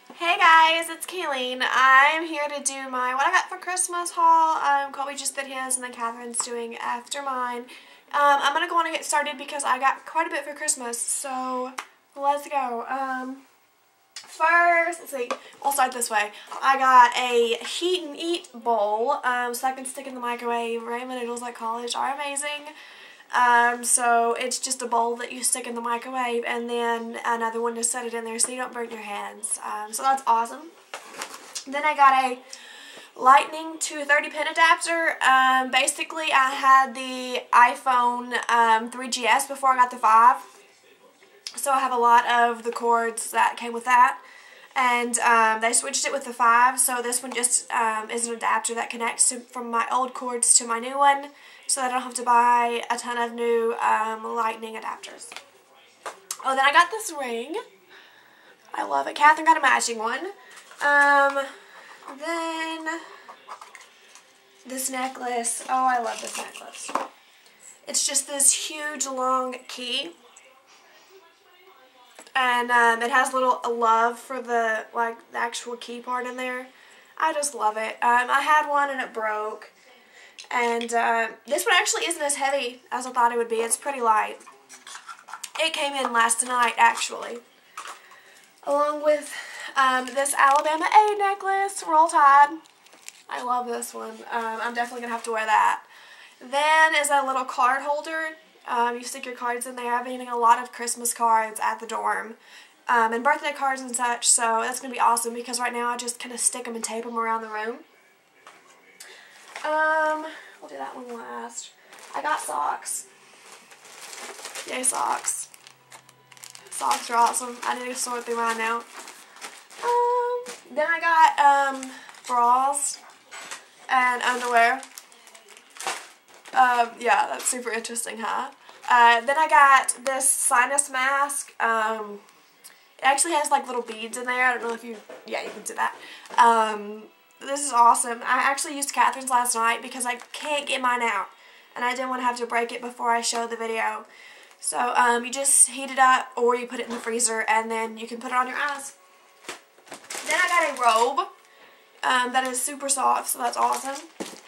Hey guys, it's Kaileen. I'm here to do my what I got for Christmas haul. Colby just did his and then Kathryn's doing after mine. I'm going to go on and get started because I got quite a bit for Christmas, so let's go. First, let's see, I'll start this way. I got a heat and eat bowl so I can stick in the microwave. Ramen noodles at college are amazing. So it's just a bowl that you stick in the microwave and then another one to set it in there so you don't burn your hands. So that's awesome. Then I got a lightning to 30-pin adapter. Basically I had the iPhone 3GS before I got the 5. So I have a lot of the cords that came with that. And they switched it with the 5, so this one just is an adapter that connects from my old cords to my new one, so that I don't have to buy a ton of new lightning adapters. Oh, then I got this ring. I love it. Kathryn got a matching one. Then this necklace. Oh, I love this necklace. It's just this huge long key. And it has a little love for the actual key part in there. I just love it. I had one and it broke. And this one actually isn't as heavy as I thought it would be. It's pretty light. It came in last night, actually. Along with this Alabama A necklace, Roll Tide. I love this one. I'm definitely going to have to wear that. Then is a little card holder. You stick your cards in there. I've been getting a lot of Christmas cards at the dorm. And birthday cards and such, so that's going to be awesome because right now I just kind of stick them and tape them around the room. We'll do that one last. I got socks. Yay, socks. Socks are awesome. I need to sort through mine now. Then I got bras and underwear. Yeah, that's super interesting, huh? Then I got this sinus mask. It actually has like little beads in there. I don't know if you can do that. This is awesome. I actually used Kathryn's last night because I can't get mine out. And I didn't want to have to break it before I show the video. So, you just heat it up or you put it in the freezer and then you can put it on your eyes. Then I got a robe that is super soft, so that's awesome.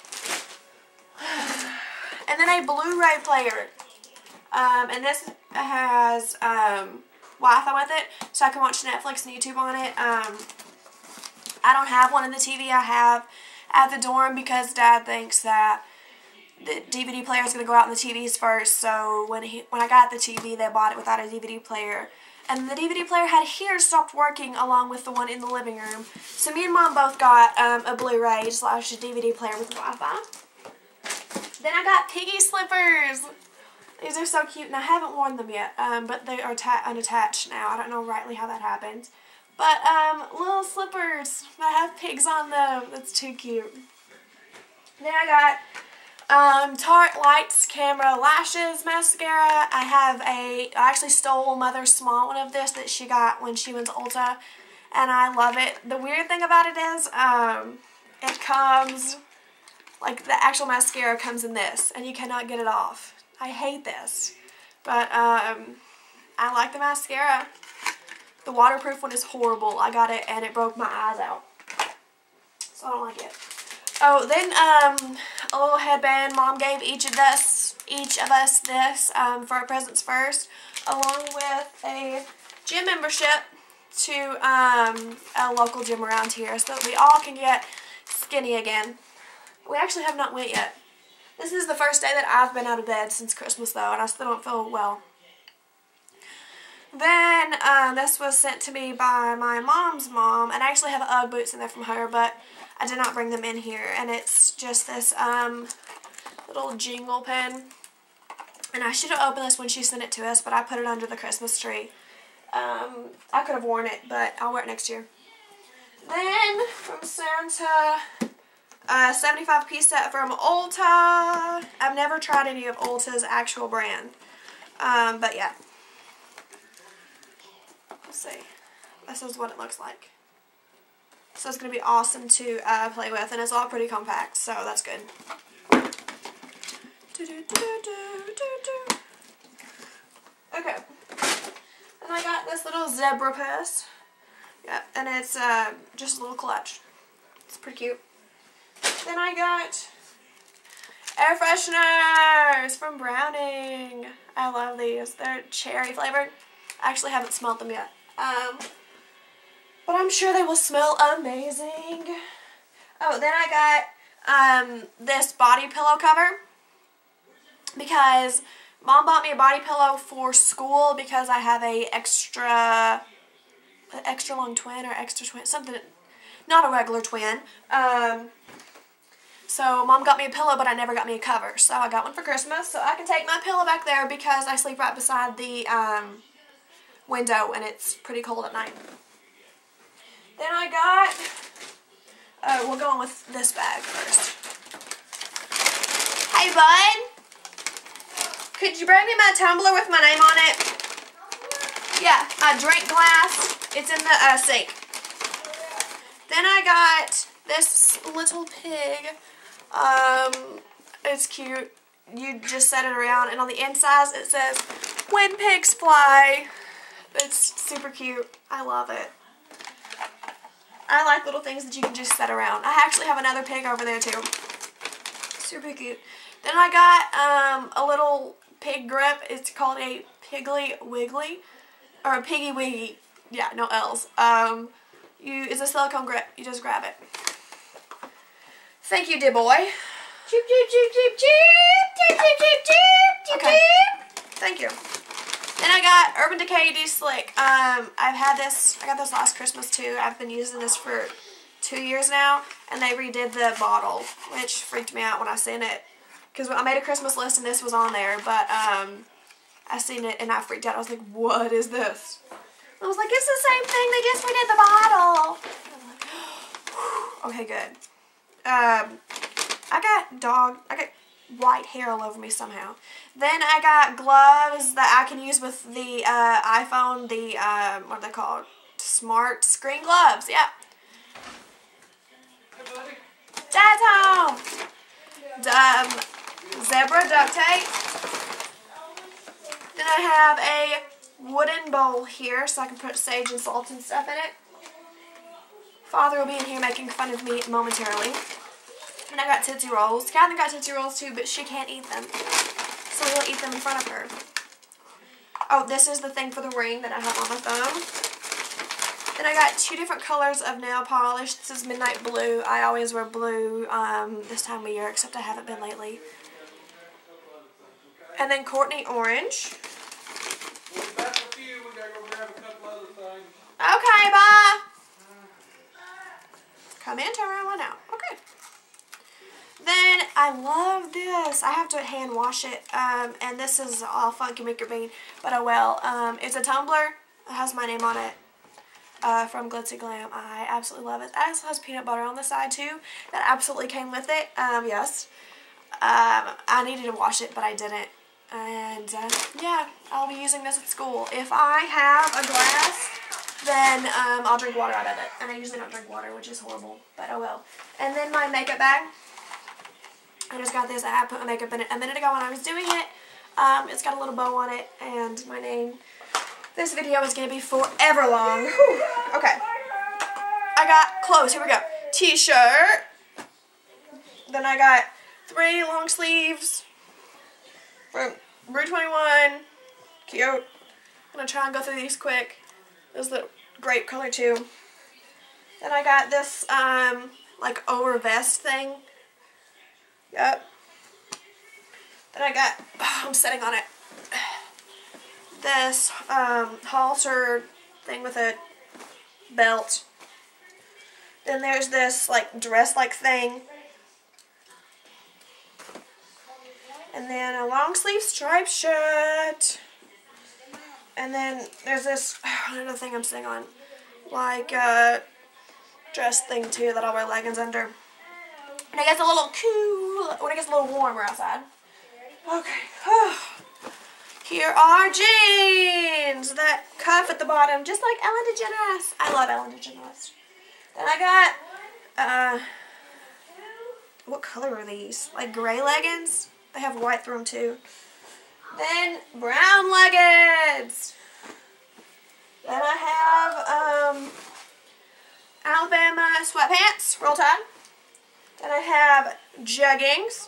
And then a Blu-ray player. And this has Wi-Fi with it, so I can watch Netflix and YouTube on it. I don't have one in the TV I have at the dorm because Dad thinks that the DVD player is going to go out in the TVs first. So when I got the TV, they bought it without a DVD player. And the DVD player had here stopped working along with the one in the living room. So me and Mom both got a Blu-ray / a DVD player with Wi-Fi. Then I got piggy slippers. These are so cute, and I haven't worn them yet, but they are unattached now. I don't know rightly how that happened. But, little slippers that have pigs on them. That's too cute. Then I got Tarte Lights Camera Lashes Mascara. I actually stole Mother's small one of this that she got when she went to Ulta, and I love it. The weird thing about it is, it comes, like, the actual mascara comes in this, and you cannot get it off. I hate this, but I like the mascara. The waterproof one is horrible. I got it and it broke my eyes out, so I don't like it. Oh, then a little headband. Mom gave each of us this for our presents first, along with a gym membership to a local gym around here, so that we all can get skinny again. We actually have not went yet. This is the first day that I've been out of bed since Christmas, though, and I still don't feel well. Then, this was sent to me by my mom's mom, and I actually have Ugg boots in there from her, but I did not bring them in here, and it's just this, little jingle pen, and I should have opened this when she sent it to us, but I put it under the Christmas tree. I could have worn it, but I'll wear it next year. Then, from Santa, a 75-piece set from Ulta. I've never tried any of Ulta's actual brand. But yeah. Let's see. This is what it looks like. So it's going to be awesome to play with. And it's all pretty compact. So that's good. Okay. And I got this little zebra purse Yep, and it's just a little clutch. It's pretty cute. Then I got air fresheners from Browning. I love these. They're cherry flavored. I actually haven't smelled them yet. But I'm sure they will smell amazing. Oh, then I got this body pillow cover because Mom bought me a body pillow for school because I have a extra long twin or extra twin, something, not a regular twin. So Mom got me a pillow, but I never got me a cover. So I got one for Christmas, so I can take my pillow back there because I sleep right beside the window and it's pretty cold at night. Then I got, we'll go on with this bag first. Hey bud, could you bring me my tumbler with my name on it? Yeah, my drink glass, it's in the sink. Then I got this little pig. It's cute. You just set it around, and on the inside it says, "When pigs fly." It's super cute. I love it. I like little things that you can just set around. I actually have another pig over there too. Super cute. Then I got a little pig grip. It's called a Piggly Wiggly, or a Piggy Wiggy. Yeah, no L's. It's a silicone grip. You just grab it. Thank you, dear boy. Cheep, cheep, cheep, cheep, cheep, cheep, cheep, cheep, cheep, okay. Thank you. Then I got Urban Decay De-Slick. I got this last Christmas too. I've been using this for 2 years now, and they redid the bottle, which freaked me out when I seen it. Because I made a Christmas list and this was on there, but I seen it and I freaked out. I was like, what is this? I was like, it's the same thing, they just redid the bottle. Okay, good. I got white hair all over me somehow. Then I got gloves that I can use with the iPhone, what are they called? Smart screen gloves, yeah. Dad's home! Zebra duct tape. Then I have a wooden bowl here so I can put sage and salt and stuff in it. Father will be in here making fun of me momentarily. And I got Tootsie Rolls. Kathryn got Tootsie Rolls too, but she can't eat them. So we'll eat them in front of her. Oh, this is the thing for the ring that I have on my thumb. And I got 2 different colors of nail polish. This is Midnight Blue. I always wear blue this time of year, except I haven't been lately. And then Courtney Orange. Okay, bye. Come in, turn around, one out. Okay. Then I love this. I have to hand wash it. And this is all funky Micro Bean, but oh well. It's a tumbler. It has my name on it. From Glitzy Glam. I absolutely love it. It also has peanut butter on the side too. That absolutely came with it. Yes. I needed to wash it, but I didn't. And yeah, I'll be using this at school. If I have a glass, then I'll drink water out of it. And I usually don't drink water, which is horrible, but oh well. And then my makeup bag. I just got this. I put my makeup in it a minute ago when I was doing it. It's got a little bow on it and my name. This video is going to be forever long. Whew. Okay. I got clothes. Here we go. T-shirt. Then I got 3 long sleeves from Brew 21. Cute. I'm going to try and go through these quick. This is the grape color too. Then I got this like over vest thing. Yep. Then I got, I'm sitting on it, this halter thing with a belt. Then there's this like dress-like thing. And then a long sleeve striped shirt. And then there's this, another thing I'm sitting on, like a dress thing too that I'll wear leggings under. And it gets a little cool when it gets a little warmer outside. Okay. Here are jeans that cuff at the bottom, just like Ellen DeGeneres. I love Ellen DeGeneres. Then I got, what color are these? Like gray leggings? They have white through them too. Then brown leggings. Then I have Alabama sweatpants, roll tide. Then I have jeggings.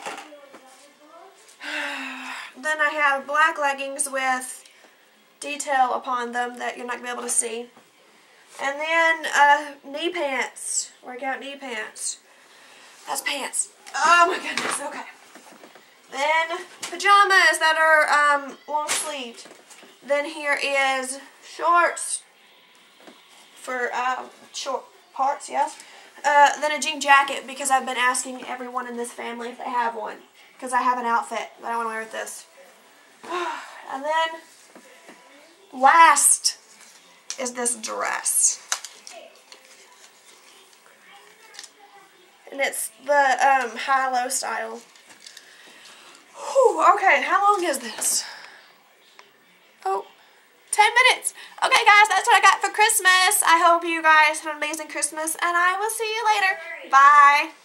Then I have black leggings with detail upon them that you're not going to be able to see. And then knee pants, workout knee pants. That's pants. Oh my goodness, okay. Then pajamas that are long sleeved. Then here is shorts for short parts, yes. Then a jean jacket because I've been asking everyone in this family if they have one. Because I have an outfit that I want to wear with this. And then last is this dress. And it's the high-low style. Whew, okay, how long is this? Oh, 10 minutes. Okay, guys, that's what I got for Christmas. I hope you guys have an amazing Christmas, and I will see you later. Bye.